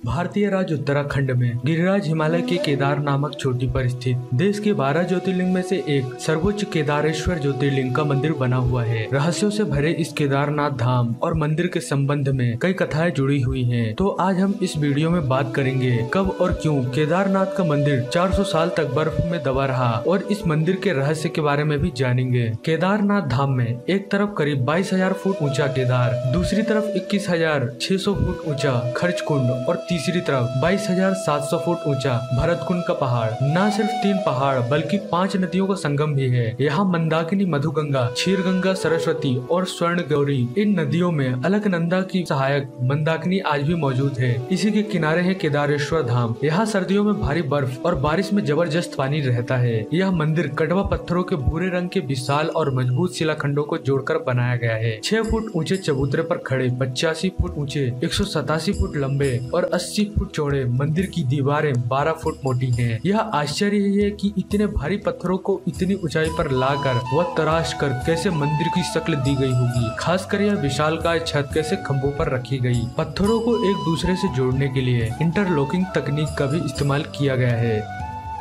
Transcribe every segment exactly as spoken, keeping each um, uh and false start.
भारतीय राज्य उत्तराखंड में गिरिराज हिमालय के केदार नामक चोटी पर स्थित देश के बारह ज्योतिर्लिंग में से एक सर्वोच्च केदारेश्वर ज्योतिर्लिंग का मंदिर बना हुआ है। रहस्यों से भरे इस केदारनाथ धाम और मंदिर के संबंध में कई कथाएं जुड़ी हुई हैं। तो आज हम इस वीडियो में बात करेंगे कब और क्यों केदारनाथ का मंदिर चार सौ साल तक बर्फ में दबा रहा और इस मंदिर के रहस्य के बारे में भी जानेंगे। केदारनाथ धाम में एक तरफ करीब बाईस हजार फुट ऊंचा केदार, दूसरी तरफ इक्कीस हजार छह सौ फुट ऊंचा खर्च कुंड और तीसरी तरफ बाईस हजार सात सौ फुट ऊंचा भरतकुंड का पहाड़। न सिर्फ तीन पहाड़ बल्कि पांच नदियों का संगम भी है। यहाँ मंदाकिनी, मधुगंगा, क्षीरगंगा, सरस्वती और स्वर्ण गौरी, इन नदियों में अलकनंदा की सहायक मंदाकिनी आज भी मौजूद है। इसी के किनारे है केदारेश्वर धाम। यहाँ सर्दियों में भारी बर्फ और बारिश में जबरदस्त पानी रहता है। यह मंदिर कड़वा पत्थरों के भूरे रंग के विशाल और मजबूत शिलाखंडों को जोड़कर बनाया गया है। छह फुट ऊंचे चबूतरे पर खड़े पचासी फुट ऊंचे, एक सौ सतासी फुट लंबे और अस्सी फुट चौड़े मंदिर की दीवारें बारह फुट मोटी हैं। यह आश्चर्य है कि इतने भारी पत्थरों को इतनी ऊंचाई पर लाकर व तराश कर कैसे मंदिर की शक्ल दी गई होगी। खासकर यह विशालकाय छत कैसे खंभों पर रखी गई। पत्थरों को एक दूसरे से जोड़ने के लिए इंटरलॉकिंग तकनीक का भी इस्तेमाल किया गया है।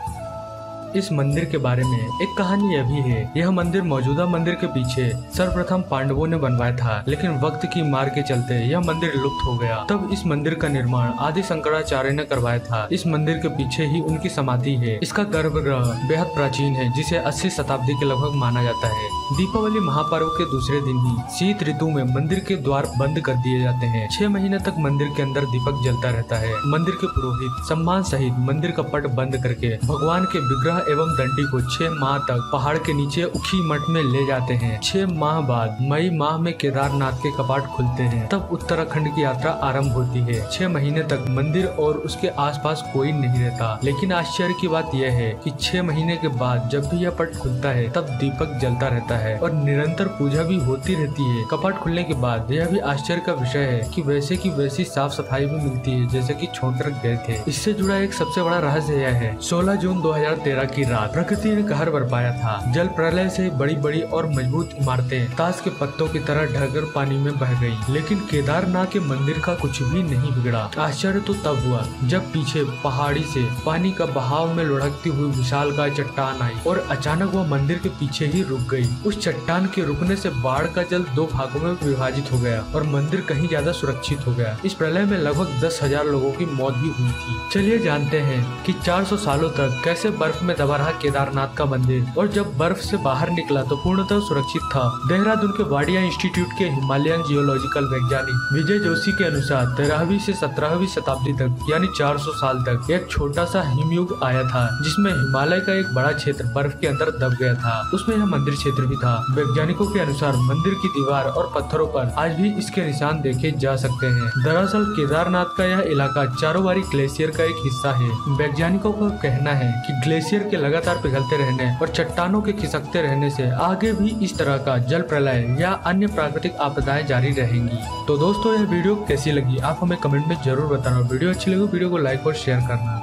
इस मंदिर के बारे में एक कहानी यह भी है। यह मंदिर मौजूदा मंदिर के पीछे सर्वप्रथम पांडवों ने बनवाया था, लेकिन वक्त की मार के चलते यह मंदिर लुप्त हो गया। तब इस मंदिर का निर्माण आदि शंकराचार्य ने करवाया था। इस मंदिर के पीछे ही उनकी समाधि है। इसका गर्भगृह बेहद प्राचीन है, जिसे अस्सी शताब्दी के लगभग माना जाता है। दीपावली महापर्व के दूसरे दिन ही शीत ऋतु में मंदिर के द्वार बंद कर दिए जाते हैं। छह महीने तक मंदिर के अंदर दीपक जलता रहता है। मंदिर के पुरोहित सम्मान सहित मंदिर का पट बंद करके भगवान के विग्रह एवं दंडी को छह माह तक पहाड़ के नीचे उखी मठ में ले जाते हैं। छह माह बाद मई माह में केदारनाथ के कपाट खुलते हैं। तब उत्तराखंड की यात्रा आरंभ होती है। छह महीने तक मंदिर और उसके आसपास कोई नहीं रहता, लेकिन आश्चर्य की बात यह है कि छह महीने के बाद जब भी यह पट खुलता है तब दीपक जलता रहता है और निरंतर पूजा भी होती रहती है। कपाट खुलने के बाद यह भी आश्चर्य का विषय है कि वैसे की वैसी साफ सफाई भी मिलती है जैसे कि छोड़ कर गए थे। इससे जुड़ा एक सबसे बड़ा रहस्य यह है, सोलह जून दो हजार तेरह की रात प्रकृति ने कहर बरपाया था। जल प्रलय से बड़ी बड़ी और मजबूत इमारतें ताश के पत्तों की तरह ढहकर पानी में बह गईं। लेकिन केदारनाथ के मंदिर का कुछ भी नहीं बिगड़ा। आश्चर्य तो तब हुआ जब पीछे पहाड़ी से पानी का बहाव में लुढ़कती हुई विशालकाय चट्टान आई और अचानक वह मंदिर के पीछे ही रुक गई। उस चट्टान के रुकने से बाढ़ का जल दो भागों में विभाजित हो गया और मंदिर कहीं ज्यादा सुरक्षित हो गया। इस प्रलय में लगभग दस हजार लोगों की मौत भी हुई थी। चलिए जानते हैं कि चार सौ सालों तक कैसे बर्फ में दबा रहा केदारनाथ का मंदिर, और जब बर्फ से बाहर निकला तो पूर्णतः सुरक्षित था। देहरादून के वाडिया इंस्टीट्यूट के हिमालयन जियोलॉजिकल वैज्ञानिक विजय जोशी के अनुसार तेरहवीं से सत्रहवीं शताब्दी तक यानी चार सौ साल तक एक छोटा सा हिमयुग आया था, जिसमें हिमालय का एक बड़ा क्षेत्र बर्फ के अंदर दब गया था। उसमें यह मंदिर क्षेत्र भी था। वैज्ञानिकों के अनुसार मंदिर की दीवार और पत्थरों पर आज भी इसके निशान देखे जा सकते हैं। दरअसल केदारनाथ का यह इलाका चारोवारी ग्लेशियर का एक हिस्सा है। वैज्ञानिकों का कहना है कि ग्लेशियर के लगातार पिघलते रहने और चट्टानों के खिसकते रहने से आगे भी इस तरह का जल प्रलय या अन्य प्राकृतिक आपदाएं जारी रहेंगी। तो दोस्तों, यह वीडियो कैसी लगी आप हमें कमेंट में जरूर बताना। वीडियो अच्छी लगी वीडियो को लाइक और शेयर करना।